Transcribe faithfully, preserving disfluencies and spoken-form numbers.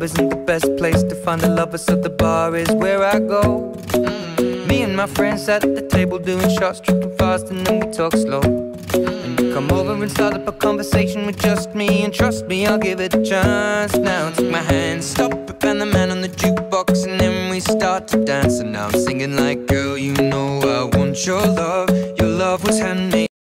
club isn't the best place to find a lover, so the bar is where I go. Mm. Me and my friends sat at the table doing shots, tripping fast, and then we talk slow. And you come over and start up a conversation with just me, and trust me, I'll give it a chance. Now take my hand, stop it, and the man on the jukebox, and then we start to dance. And now I'm singing like, girl, you know I want your love. Your love was handmade.